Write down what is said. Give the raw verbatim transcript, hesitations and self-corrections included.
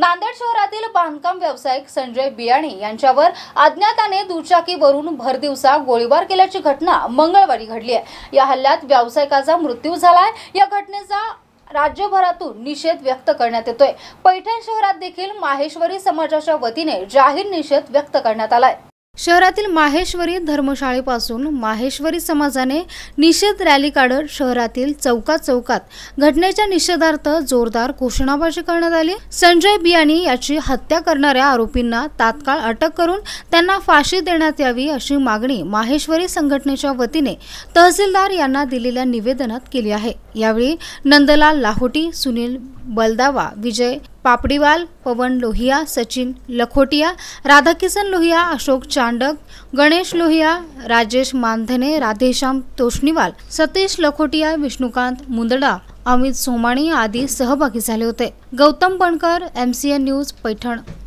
नांदेड शहरातील बांधकाम व्यावसायिक संजय बियाणी यांच्यावर अज्ञाताने दुचाकीवरून भरदिवसा गोळीबार केल्याची घटना मंगळवारी घडली आहे। या हल्ल्यात व्यावसायिकाचा मृत्यू झालाय। या घटनेचा राज्यभरातून निषेध व्यक्त करण्यात येतोय। पैठण शहरात देखील माहेश्वरी समाजाच्या वतीने जाहीर निषेध व्यक्त करण्यात आलाय। शहरातील माहेश्वरी धर्मशाळेपासून माहेश्वरी समाजाने निषेध रॅली काढत शहरातील चौकात चौकात घटनेच्या निषेधार्थ जोरदार घोषणाबाजी करण्यात आली। संजय बियाणी याची हत्या करणाऱ्या आरोपींना तात्काळ अटक करून त्यांना फाशी देण्यात यावी अशी मागणी माहेश्वरी संघटनेच्या वतीने तहसीलदार यांना दिलेल्या निवेदनात केली आहे। यावेळी नंदलाल लाहोटी, सुनील बलदावा, विजय पापड़ीवाल, पवन लोहिया, सचिन लखोटिया, राधाकिशन लोहिया, अशोक चांडक, गणेश लोहिया, राजेश मानधने, राधेश्याम तोष्णीवाल, सतीश लखोटिया, विष्णुकांत मुंदडा, अमित सोमाणी आदी सहभागी झाले होते। Gautam Pankar, M C N news, Paithan.